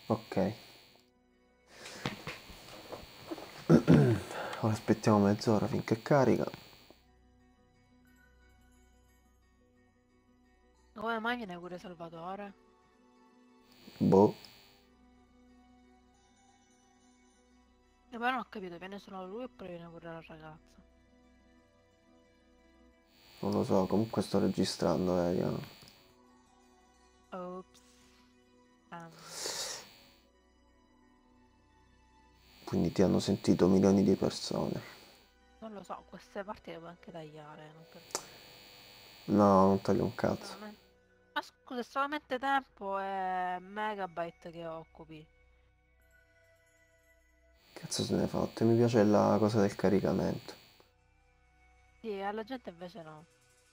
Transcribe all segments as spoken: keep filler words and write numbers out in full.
Ok. Ora aspettiamo mezz'ora finché carica. Come mai viene pure Salvatore? Boh. E poi non ho capito, viene solo lui oppure viene pure la ragazza? Non lo so, comunque sto registrando, eh, Diana. Ops. Ehm, Quindi ti hanno sentito milioni di persone. non lo so, queste parti le puoi anche tagliare, non per forza. No, non taglio un cazzo. Solamente- Ma scusa, è solamente tempo e megabyte che occupi. Cazzo se ne fotte, mi piace la cosa del caricamento. Sì, alla gente invece no.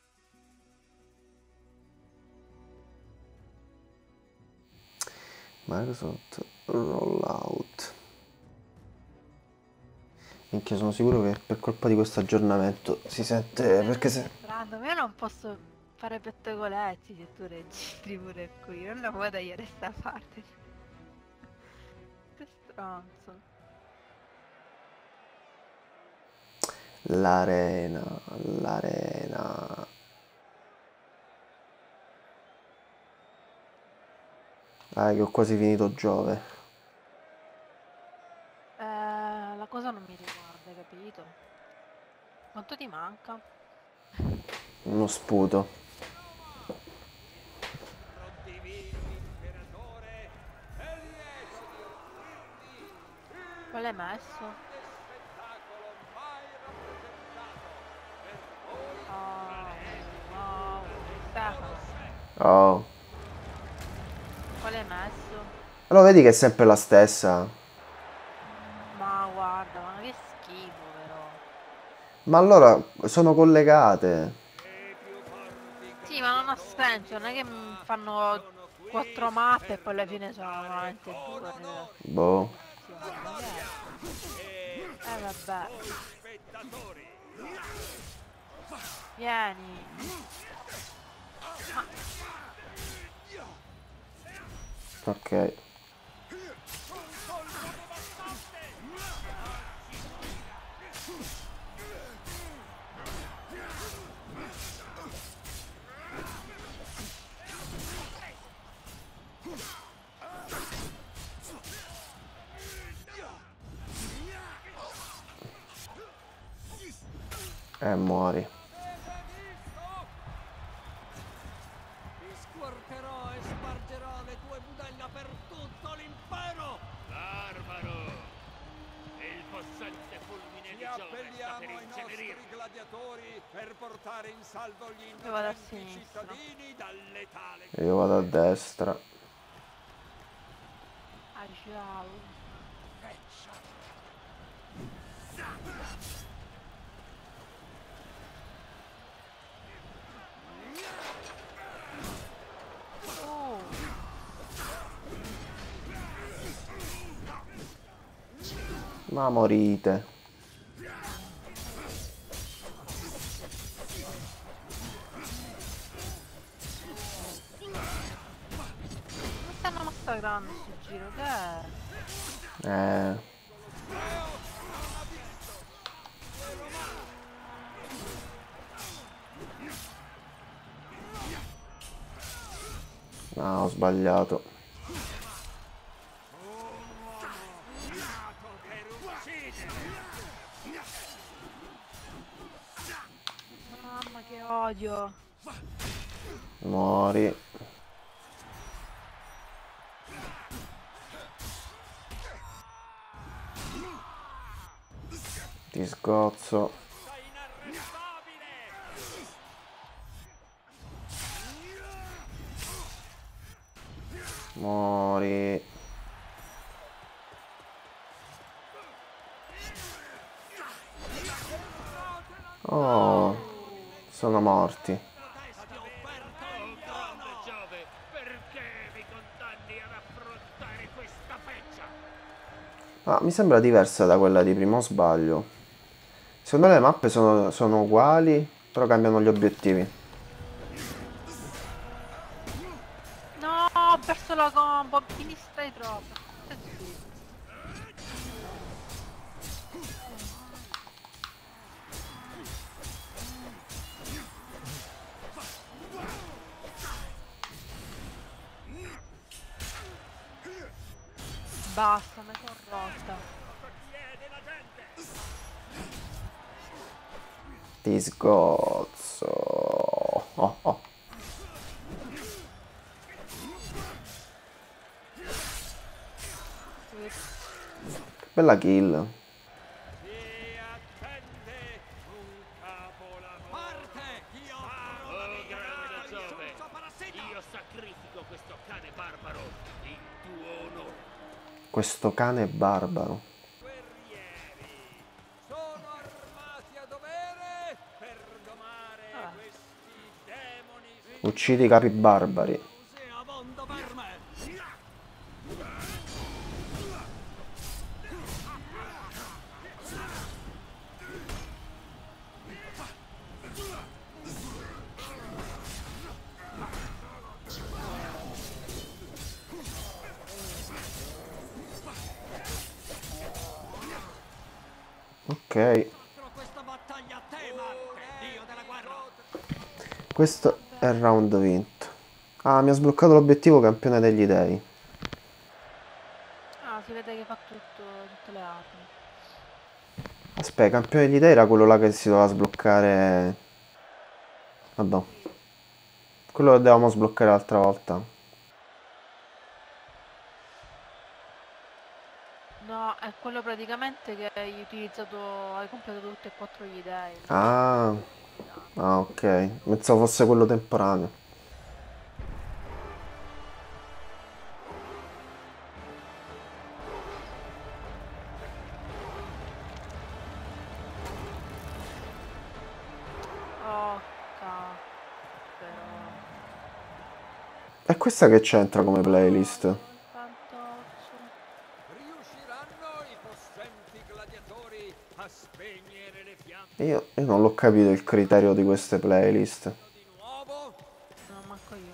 Microsoft Rollout. Minchia, sono sicuro che per colpa di questo aggiornamento si sente. Eh, Perché se. Random, io non posso fare pettegolezzi se tu registri pure qui, non la puoi tagliare sta parte. Che stronzo. L'arena, l'arena. Dai, che ho quasi finito Giove. Eh, la cosa non mi riguarda, capito? Quanto ti manca? Uno sputo. Qual hai messo? Oh, wow. Stefano, Oh. qual hai messo? Allora vedi che è sempre la stessa. Ma guarda, ma che schifo però. Ma allora sono collegate. Sì, ma non ha senso, non è che mi fanno quattro mappe e poi alla fine sono veramente due rela- Boh. relazioni. Che è? Eh vabbè, vieni. Ma Ok. Eh, muori. Ti squarterò e spargerò le tue budella per tutto l'impero! Barbaro! Il possente fulmine Ci di Giove sta per appelliamo ai nostri incenerirti! gladiatori per portare in salvo gli io vado a innocenti sinistra. cittadini dal letale Io vado a destra. Ah, ciao. freccia. Oh, Ma morite. mi stanno massacrando sto giro, che è? Eh. No, ho sbagliato. Nato per uccidere! Mamma che odio. Muori. Ti sgozzo. Sei inarrestabile! Muori. Oh, sono morti. Protesta ti ho offerto Oh il grande trono! Giove, perché mi condanni ad affrontare questa feccia? Ma mi sembra diversa da quella di prima, o sbaglio? Secondo me le mappe sono, sono uguali, però cambiano gli obiettivi. No, ho perso la la combo, mi distrai troppo. Stai zitto. Basta, mi sono rotta. Ti sgozzo. Oh, oh. Bella kill. Io sacrifico questo cane barbaro in tuo onore. Questo cane barbaro. Guerrieri sono armati a dovere per domare Ah. questi demoni Uccidi i capi barbari. e a mondo per me. Ok. Mostro questa battaglia a te, Marte, dio della guerra. Questo è il round vinto. Ah, mi ha sbloccato l'obiettivo campione degli dei. Ah, si vede che fa tutto, tutte le armi. Aspetta, campione degli dei era quello là che si doveva sbloccare. Vabbè. Quello lo dovevamo sbloccare l'altra volta. No, è quello praticamente che hai utilizzato, hai completato tutti e quattro gli dei. Ah. Ah, ok. Pensavo fosse quello temporaneo. Oh, ca... però... E questa che c'entra come playlist? Fantoccio. Riusciranno i possenti gladiatori a spegnere le fiamme Io, io non l'ho capito il criterio di queste playlist. di nuovo? No, manco io.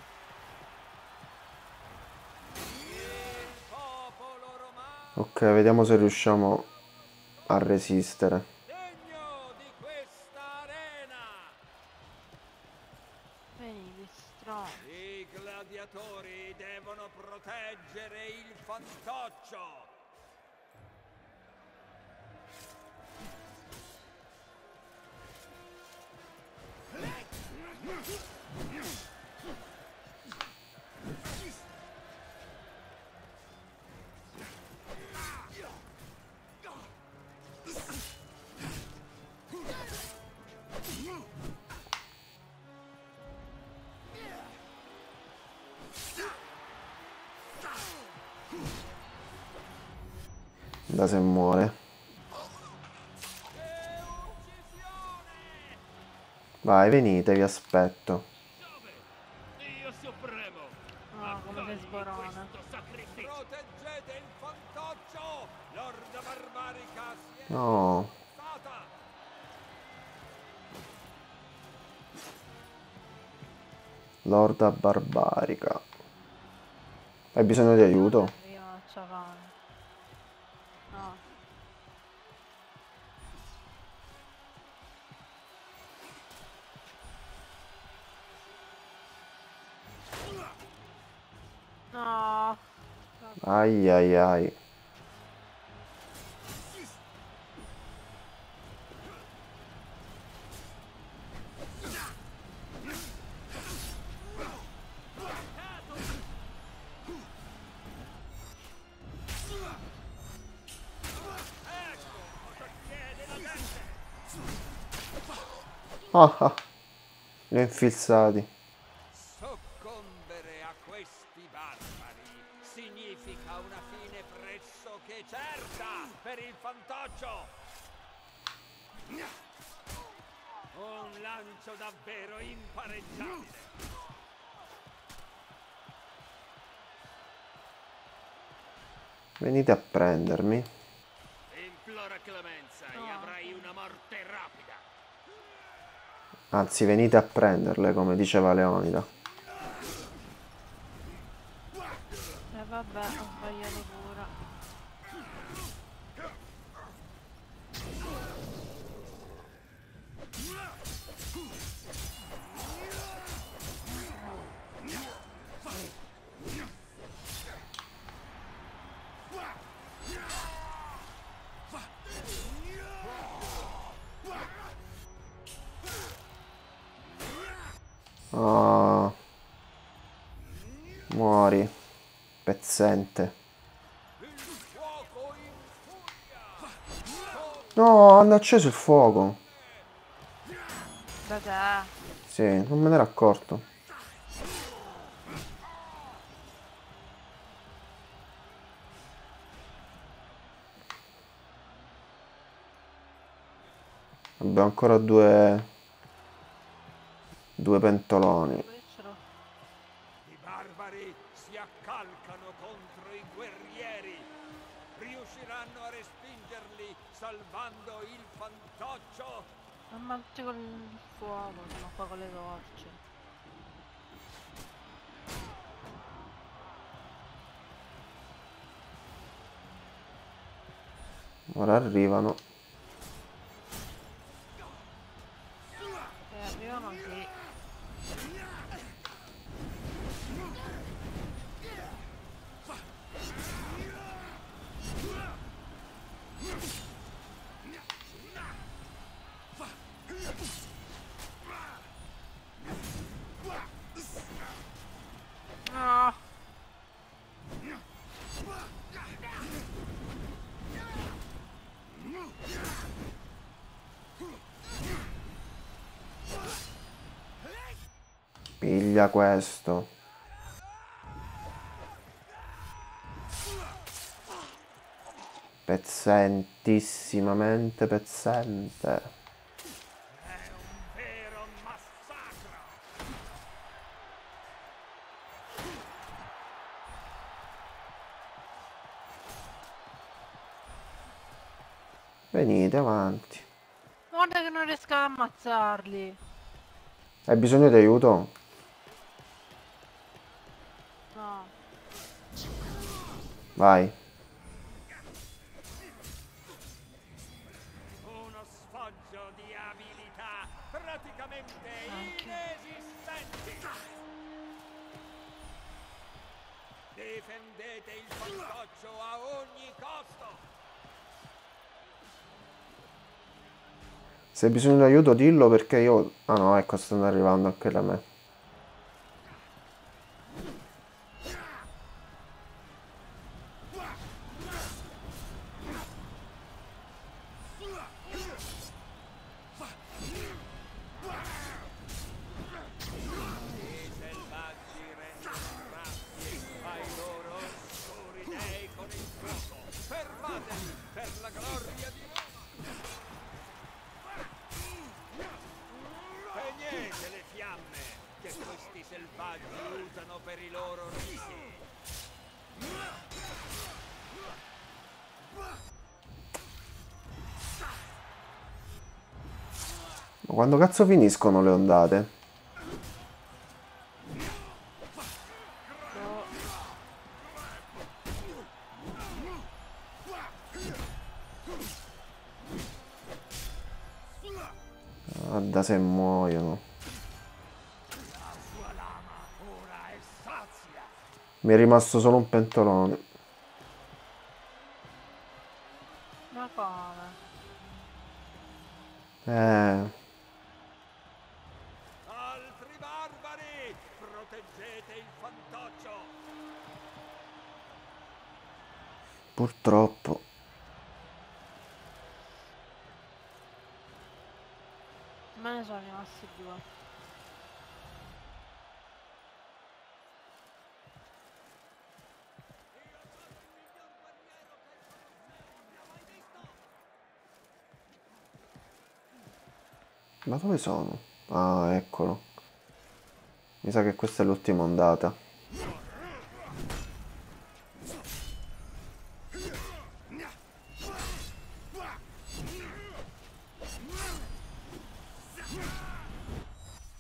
Il popolo romano Ok, vediamo se riusciamo a resistere. degno di questa arena. Vedi, stronzo. I gladiatori devono proteggere il fantoccio. Da se muore. Vai, venite, vi aspetto. Dio supremo. No, come sei sborona. Questo sacrificio. Proteggete il fantoccio. L'orda barbarica si è No. alzata. L'orda barbarica. Hai bisogno di aiuto? Io non c'ho fame. No. No. Ai ai ai. Ah ah. Li ho infilzati. Soccombere a questi barbari significa una fine pressoché certa per il fantoccio. Un lancio davvero impareggiabile. Venite a prendermi. Implora clemenza e avrai una morte rapida. Anzi, venite a prenderle, come diceva Leonida. vabbè, ho sbagliato pure. Oh. Muori, pezzente. No, hanno acceso il fuoco. Da te. Sì, non me ne ero accorto. Abbiamo ancora due... Due pentoloni. Poi ce l'ho. I barbari si accalcano contro i guerrieri. Riusciranno a respingerli salvando il fantoccio? Mamma tutti con il fuoco, sono qua con le torce. Ora arrivano. E arrivano sì. No. Piglia questo. Pezzentissimamente pezzente. È un vero massacro! Venite avanti. Guarda che non riesco ad ammazzarli. Hai bisogno di aiuto? No. Vai. Uno sfoggio di abilità praticamente inesistenti. Difendete il fantoccio a ogni costo. Se hai bisogno di aiuto dillo perché io... Ah no, ecco, stanno arrivando anche da me. I selvaggi rendono razzi ai loro oscuri dei con il fuoco. Fermatevi per la gloria di Roma. Spegnete le fiamme che questi selvaggi usano per i loro riti. Ma quando cazzo finiscono le ondate? Guarda se muoiono. La sua lama ora è sazia. Mi è rimasto solo un pentolone. Ma come? Eh... Altri barbari! Proteggete il fantoccio! Purtroppo. Me ne sono rimasti due. Ma dove sono? Ah, eccolo. Mi sa che questa è l'ultima ondata.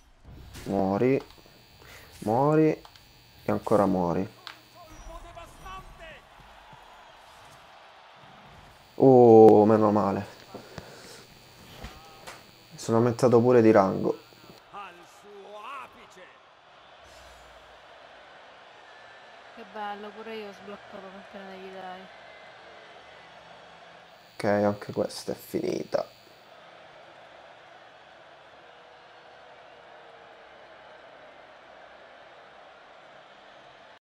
Muori. Muori. E ancora muori. Colpo devastante! meno male. Sono aumentato pure di rango. al suo apice. Che bello, pure io ho sbloccato Campione degli Dei. Ok, anche questa è finita.